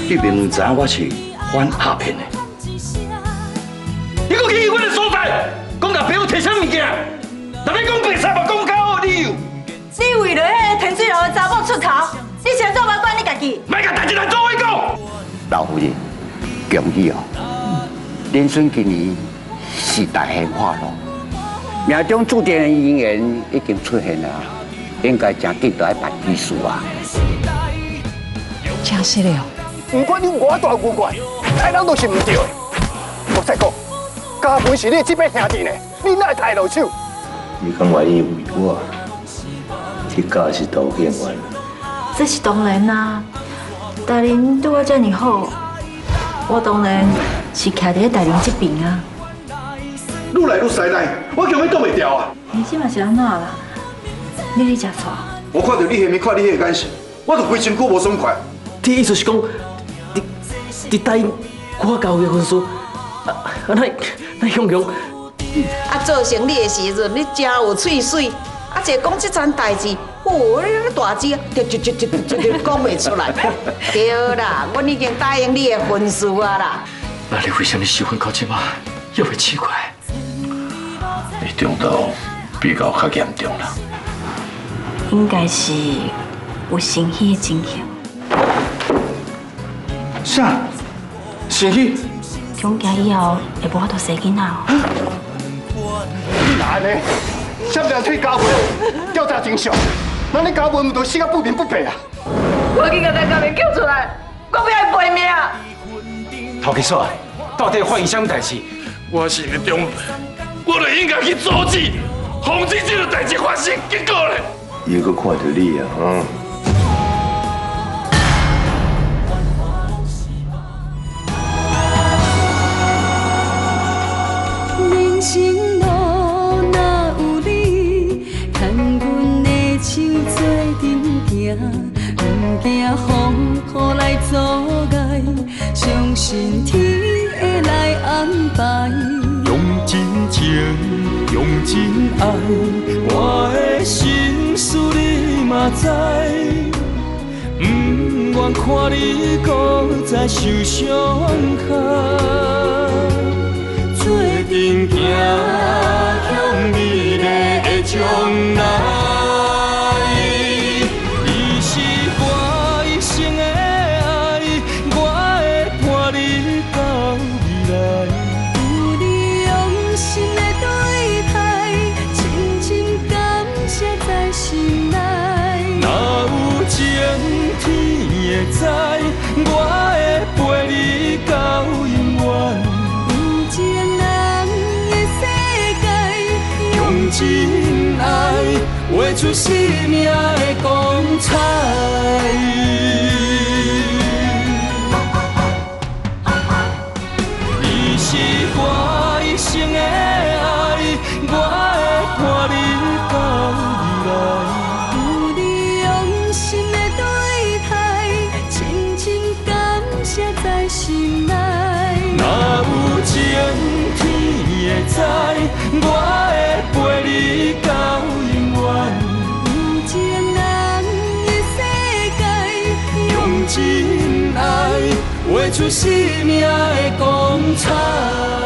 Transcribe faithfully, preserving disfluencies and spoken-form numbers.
你明明知影我是反鸦片的，你搁去我的所在，讲甲朋友摕啥物件，特别讲白菜嘛讲到好理由。 你为了迄个天水楼的查某出头，你先做嘛管你家己。 莫甲代志来做伙讲。 老夫人，恭喜哦！恁孙今年是大幸发咯，命中注定的姻缘已经出现了，应该真紧就爱办喜事啊！ 真是的哦。 不管你偌大牛怪，太人都是唔对的。我再讲，家门是你这边兄弟呢，你哪会抬落手？ 你敢愿意为我去教一道演员？ 这是当然啦，大林对我这么好，我当然是徛在大林这边啊。 愈来愈犀利，我根本挡袂掉啊！ 你即嘛是安怎啦？你咧食错？ 我看到你下面看你迄个眼神，我就规身躯无爽快。 你意思是讲，你你答应我交结婚书，啊啊那那雄雄， 啊，做生意的时阵，你真有喙水，啊，就讲这桩代志，哦，你大字啊，就就就就就就讲袂出来。对啦，我已经答应你的婚事啊啦。 那你为什么收婚到即马又会奇怪？ 你中毒比较较严重啦。 应该是有生气的迹象。 啥？生气？ 从今以后会无法度生囡仔哦。 你哪安尼？啥物人替家门调查真相？那你家门唔就死到不明不白啊？ 我去甲咱家面救出来，我不要赔命。 头家嫂，到底发生什么代志？ 我是个长辈，我就应该去阻止，防止这个代志发生。结果咧，伊阁看到你啊，嗯。 人生路哪有你，牵阮的手做阵行，不惊风雨来阻碍，相信天会来安排。 用真情，用真爱，我的心事你嘛知，不愿看你搁再受伤害。做阵行，向美丽的将来，伊是我一生的爱，我会伴你到未来。 有你用心的对待，深深感谢在心内。 若有情天会知，我会陪你到永远。用真爱画出生命的光彩。你是我一生的爱，我会伴你到未来。 有你用心的对待，深深感谢在心内。 若有情天会知，我陪你到永远， 有情人的世界， 用真爱画出生命的光彩。